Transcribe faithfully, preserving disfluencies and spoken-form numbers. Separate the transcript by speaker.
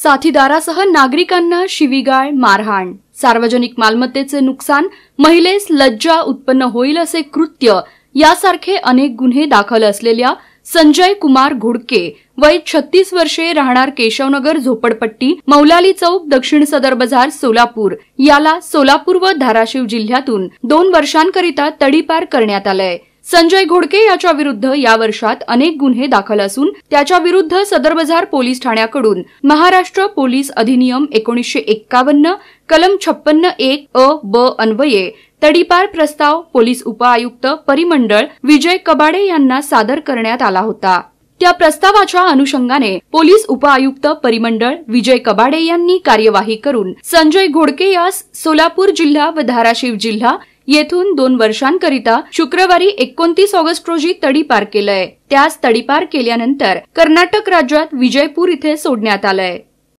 Speaker 1: साथीदारासह नागरिकांना शिवीगाळ, मारहाण, सार्वजनिक मालमत्तेचे नुकसान, महिलेस लज्जा उत्पन्न होईल असे कृत्य यासारखे अनेक गुन्हे दाखल असलेल्या संजय कुमार घोडके वय छत्तीस वर्षे, राहणार केशवनगर झोपडपट्टी, मौलाली चौक, दक्षिण सदर बाजार, सोलापूर याला सोलापूर व धाराशिव जिल्ह्यातून दोन वर्षांकरिता तडीपार करण्यात आलंय। संजय घोडके याच्या विरुद्ध या वर्षात अनेक गुन्हे दाखल असून त्याच्या विरुद्ध सदर बाजार पोलीस ठाण्याकडून महाराष्ट्र पोलीस अधिनियम एकोणीसशे एक्कावन्न कलम छप्पन्न एक अ ब अन्वये तडीपार प्रस्ताव पोलीस उपआयुक्त परिमंडळ विजय कबाडे यांना सादर करण्यात आला होता। त्या प्रस्तावाच्या अनुषंगाने पोलीस उपआयुक्त परिमंडळ विजय कबाडे यांनी कार्यवाही करून संजय घोडके यास सोलापूर जिल्हा व धाराशिव जिल्हा येथून दोन वर्षांकरिता शुक्रवारी एकोणतीस ऑगस्ट रोजी तडीपार केलंय। त्यास तडीपार केल्यानंतर कर्नाटक राज्यात विजयपूर इथे सोडण्यात आलंय।